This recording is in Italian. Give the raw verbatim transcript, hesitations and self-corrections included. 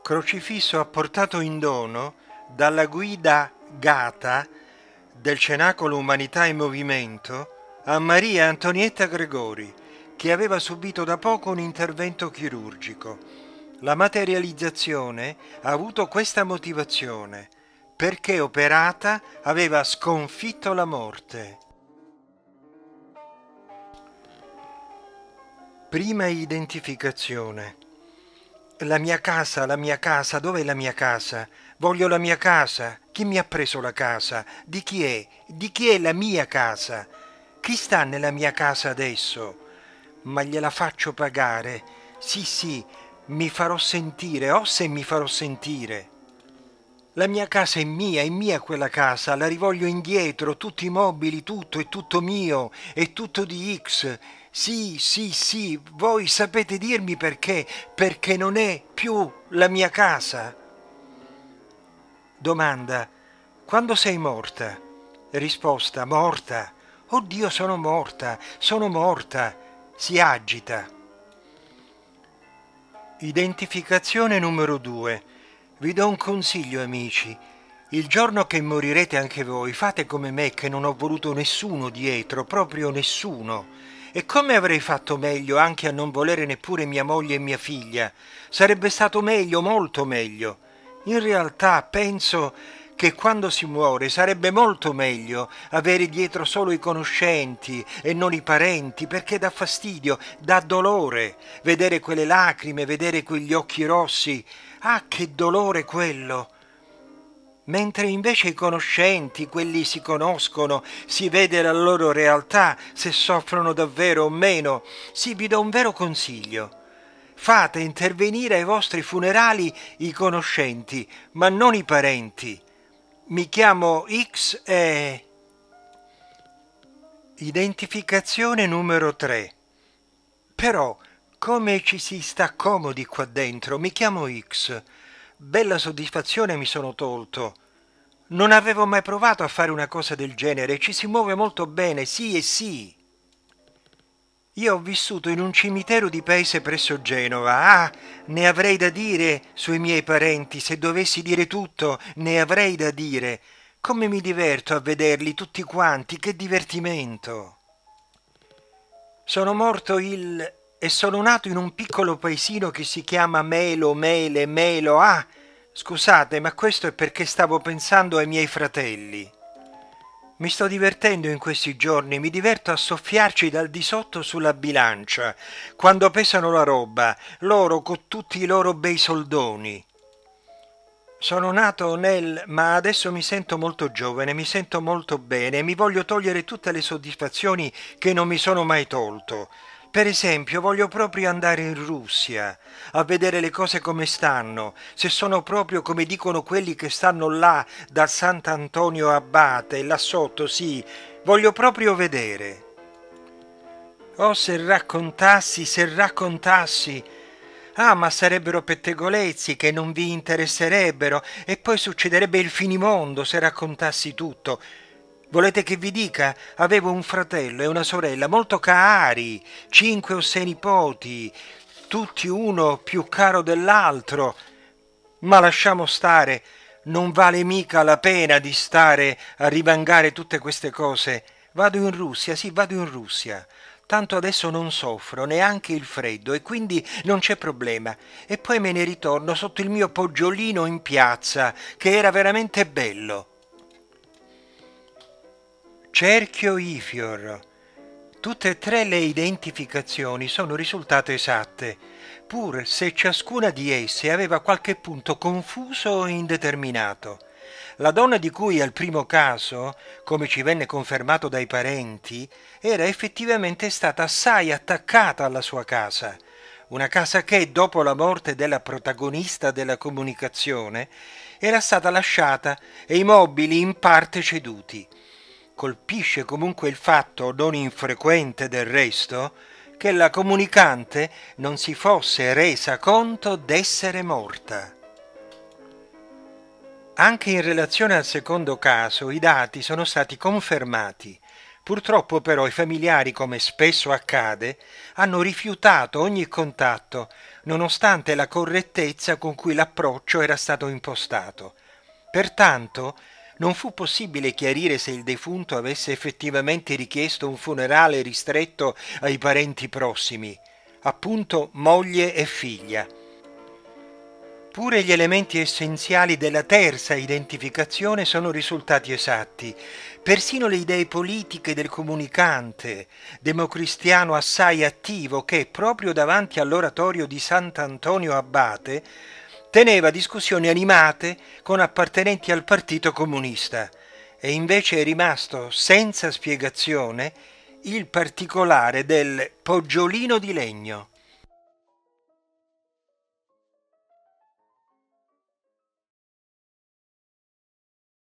Crocifisso apportato in dono dalla guida Gata del Cenacolo Umanità in Movimento a Maria Antonietta Gregori, che aveva subito da poco un intervento chirurgico. La materializzazione ha avuto questa motivazione: perché operata aveva sconfitto la morte. Prima identificazione. La mia casa, la mia casa, dov'è la mia casa? Voglio la mia casa. Chi mi ha preso la casa? Di chi è? Di chi è la mia casa? Chi sta nella mia casa adesso? Ma gliela faccio pagare. Sì, sì, mi farò sentire, o se mi farò sentire. La mia casa è mia, è mia quella casa, la rivoglio indietro, tutti i mobili, tutto, è tutto mio, è tutto di X. Sì, sì, sì, voi sapete dirmi perché? Perché non è più la mia casa. Domanda: quando sei morta? Risposta: morta. Oddio, sono morta, sono morta. Si agita. Identificazione numero due. Vi do un consiglio, amici. Il giorno che morirete anche voi, fate come me, che non ho voluto nessuno dietro, proprio nessuno. E come avrei fatto meglio anche a non volere neppure mia moglie e mia figlia? Sarebbe stato meglio, molto meglio. In realtà penso che quando si muore sarebbe molto meglio avere dietro solo i conoscenti e non i parenti, perché dà fastidio, dà dolore vedere quelle lacrime, vedere quegli occhi rossi. Ah, che dolore quello! Mentre invece i conoscenti, quelli si conoscono, si vede la loro realtà, se soffrono davvero o meno. Sì, vi do un vero consiglio. Fate intervenire ai vostri funerali i conoscenti, ma non i parenti. Mi chiamo X e... Identificazione numero tre. Però, come ci si sta comodi qua dentro, mi chiamo X. Bella soddisfazione mi sono tolto. Non avevo mai provato a fare una cosa del genere, ci si muove molto bene, sì e sì. Io ho vissuto in un cimitero di paese presso Genova. Ah, ne avrei da dire sui miei parenti, se dovessi dire tutto, ne avrei da dire. Come mi diverto a vederli tutti quanti, che divertimento. Sono morto il... e sono nato in un piccolo paesino che si chiama Melo, Mele, Melo. Ah, scusate, ma questo è perché stavo pensando ai miei fratelli. Mi sto divertendo in questi giorni, mi diverto a soffiarci dal di sotto sulla bilancia, quando pesano la roba, loro con tutti i loro bei soldoni. Sono nato nel... ma adesso mi sento molto giovane, mi sento molto bene, mi voglio togliere tutte le soddisfazioni che non mi sono mai tolto. Per esempio, voglio proprio andare in Russia, a vedere le cose come stanno, se sono proprio come dicono quelli che stanno là, da Sant'Antonio Abate, là sotto, sì, voglio proprio vedere. Oh, se raccontassi, se raccontassi... Ah, ma sarebbero pettegolezzi che non vi interesserebbero e poi succederebbe il finimondo se raccontassi tutto. Volete che vi dica? Avevo un fratello e una sorella molto cari, cinque o sei nipoti, tutti uno più caro dell'altro. Ma lasciamo stare, non vale mica la pena di stare a rivangare tutte queste cose. Vado in Russia, sì, vado in Russia. Tanto adesso non soffro neanche il freddo e quindi non c'è problema. E poi me ne ritorno sotto il mio poggiolino in piazza, che era veramente bello. Cerchio Ifior. Tutte e tre le identificazioni sono risultate esatte, pur se ciascuna di esse aveva qualche punto confuso e indeterminato. La donna di cui al primo caso, come ci venne confermato dai parenti, era effettivamente stata assai attaccata alla sua casa, una casa che, dopo la morte della protagonista della comunicazione, era stata lasciata e i mobili in parte ceduti. Colpisce comunque il fatto, non infrequente del resto, che la comunicante non si fosse resa conto d'essere morta. Anche in relazione al secondo caso i dati sono stati confermati. Purtroppo però i familiari, come spesso accade, hanno rifiutato ogni contatto, nonostante la correttezza con cui l'approccio era stato impostato. Pertanto, non fu possibile chiarire se il defunto avesse effettivamente richiesto un funerale ristretto ai parenti prossimi, appunto moglie e figlia. Pure gli elementi essenziali della terza identificazione sono risultati esatti. Persino le idee politiche del comunicante, democristiano assai attivo che, proprio davanti all'oratorio di Sant'Antonio Abate, teneva discussioni animate con appartenenti al Partito Comunista, e invece è rimasto senza spiegazione il particolare del poggiolino di legno.